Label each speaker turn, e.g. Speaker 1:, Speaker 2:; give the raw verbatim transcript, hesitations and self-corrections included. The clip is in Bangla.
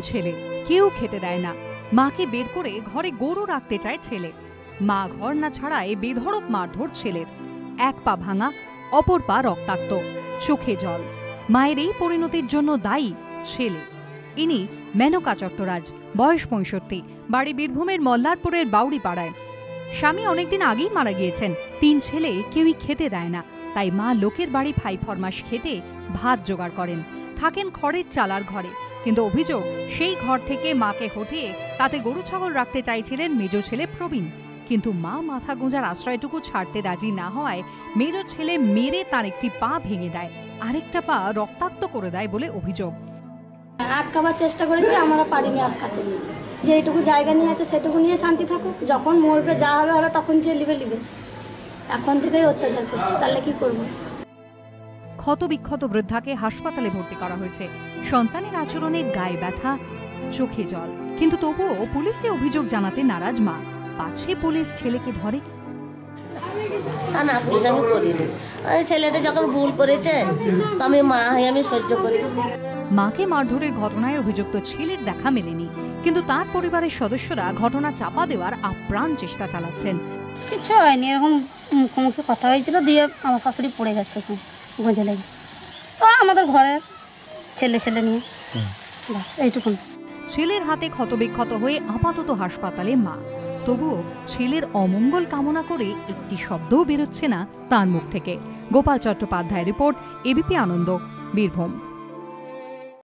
Speaker 1: ছেলে, কেউ খেতে দেয় না। মাকে বের করে ঘরে গরু রাখতে চায় ছেলে। মা ঘর না ছাড়ায় বেধড়ক মারধর ছেলের। এক পা ভাঙা, অপর পা রক্তাক্ত, চোখে জল। মায়ের এই পরিণতির জন্য দায়ী ছেলে। ইনি মেনকা চট্টরাজ, বয়স পঁয়ষট্টি, বাড়ি বীরভূমের মল্লারপুরের বাউড়ি পাড়ায়। স্বামী অনেকদিন আগেই মারা গিয়েছেন। তিন ছেলে কেউই খেতে দেয় না, তাই মা লোকের বাড়ি ফাই ফরমাস খেতে ভাত জোগাড় করেন। থাকেন খড়ের চালার ঘরে, কিন্তু অভিযোগ সেই ঘর থেকে মাকে হটিয়ে তাতে গরু ছাগল রাখতে চাইছিলেন মেজ ছেলে প্রবীণ। কিন্তু মা মাথা গোঁজার আশ্রয়টুকু ছাড়তে রাজি না হওয়ায় মেজ ছেলে মেরে তার একটি পা ভেঙে দেয়, আরেকটা পা রক্তাক্ত করে দেয় বলে অভিযোগ।
Speaker 2: আটকাবার চেষ্টা করেছি, আমরা পারিনি আটকাতে। যেটুকু জায়গা নিয়ে আছে সেটুকু নিয়ে শান্তি থাকুক, যখন মরবে যা হবে হবে তখন যে লিবে লিবে। এখন থেকেই অত্যাচার করছে, তাহলে কি করবো?
Speaker 1: ক্ষত বিক্ষত বৃদ্ধাকে হাসপাতালে ভর্তি করা হয়েছে। সন্তানের আচরণে গায়ে ব্যথা, চোখে জল, কিন্তু তবুও পুলিশে অভিযোগ জানাতে নারাজ মা। পাছে পুলিশ ছেলেকে ধরে।
Speaker 3: তা না, পুলিশ আমি করিনি। ছেলেটা যখন ভুল করেছে তো আমি মা হয়ে আমি সহ্য করি।
Speaker 1: মাকে মারধরের ঘটনায় অভিযুক্ত ছেলের দেখা মেলেনি, কিন্তু তার পরিবারের সদস্যরা ঘটনা চাপা দেওয়ার আপ্রাণ চেষ্টা চালাচ্ছেন।
Speaker 2: কিছু হয়নি, এরকম মুখে কথা হয়েছিল, দিয়ে আমার শাশুড়ি পড়ে গেছে গঞ্জে লেগে। তো আমাদের ঘরে ছেলে ছেলে নিয়ে ব্যাস এইটুকুন।
Speaker 1: ছেলের হাতে ক্ষতবিক্ষত হয়ে আপাতত হাসপাতালে মা। তবুও ছেলের অমঙ্গল কামনা করে একটি শব্দও বেরোচ্ছে না তার মুখ থেকে। গোপাল চট্টোপাধ্যায়ের রিপোর্ট, এবিপি আনন্দ, বীরভূম।